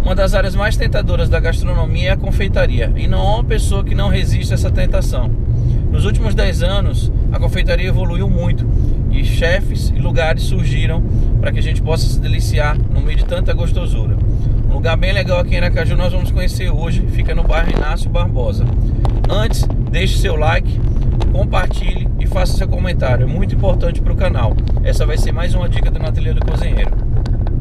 Uma das áreas mais tentadoras da gastronomia é a confeitaria, e não há uma pessoa que não resista a essa tentação. Nos últimos 10 anos, a confeitaria evoluiu muito e chefes e lugares surgiram para que a gente possa se deliciar no meio de tanta gostosura. Um lugar bem legal aqui em Aracaju nós vamos conhecer hoje, fica no bairro Inácio Barbosa. Antes, deixe seu like, compartilhe e faça seu comentário, é muito importante para o canal. Essa vai ser mais uma dica do Ateliê do Cozinheiro.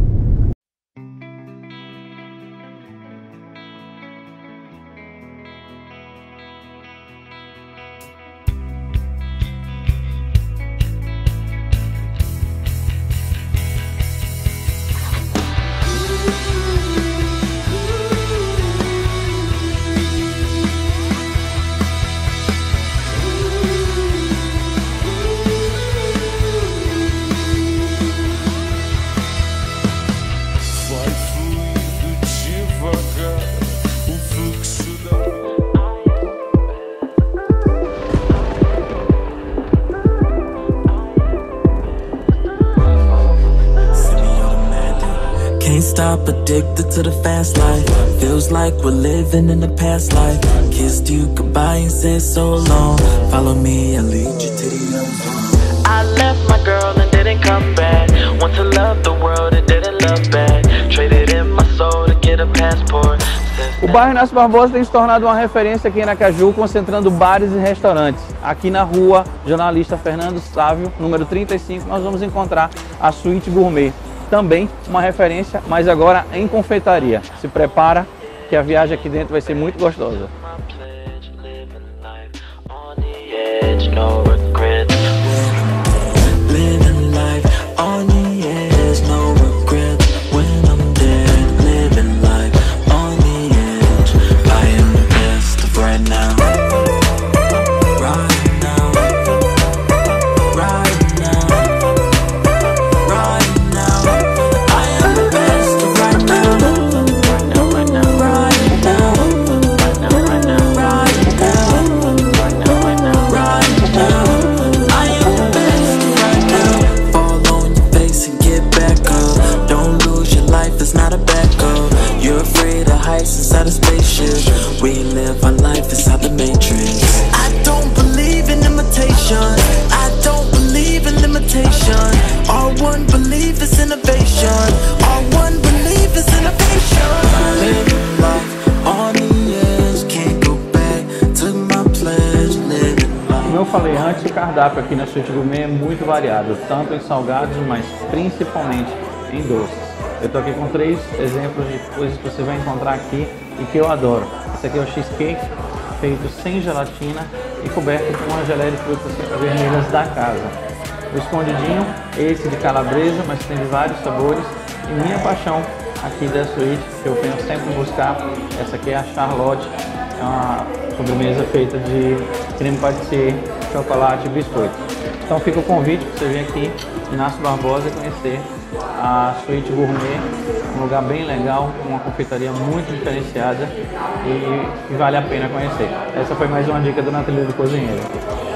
Can't stop, addicted to the fast life. Feels like we're living in the past life. Kissed you goodbye and said so long. Follow me, I'll lead you to the unknown. I left my girl and didn't come back. Want to love the world and didn't love back. Traded in my soul to get a passport. O bairro Inácio Barbosa tem se tornado uma referência aqui em Aracaju, concentrando bares e restaurantes. Aqui na rua Jornalista Fernando Sávio, número 35, nós vamos encontrar a Suíte Gourmet. Também uma referência, mas agora em confeitaria. Se prepara que a viagem aqui dentro vai ser muito gostosa. Inside a spaceship, we live our life inside the matrix. I don't believe in imitation. I don't believe in limitation. All one belief is innovation. All one belief is innovation. Living life on the edge, can't go back to my pledge. Living life. Como eu falei antes, o cardápio aqui na Suíte Gourmet é muito variado, tanto em salgados, mas principalmente em doces. Eu estou aqui com 3 exemplos de coisas que você vai encontrar aqui e que eu adoro. Esse aqui é o cheesecake, feito sem gelatina e coberto com uma geleia de frutas vermelhas da casa. O escondidinho, esse de calabresa, mas tem de vários sabores. E minha paixão aqui da suíte, que eu venho sempre buscar, essa aqui é a Charlotte. É uma sobremesa feita de creme pâtissier, chocolate e biscoito. Então fica o convite para você vir aqui em Inácio Barbosa e conhecer a Suíte Gourmet, um lugar bem legal, uma confeitaria muito diferenciada e vale a pena conhecer. Essa foi mais uma dica do Ateliê do Cozinheiro.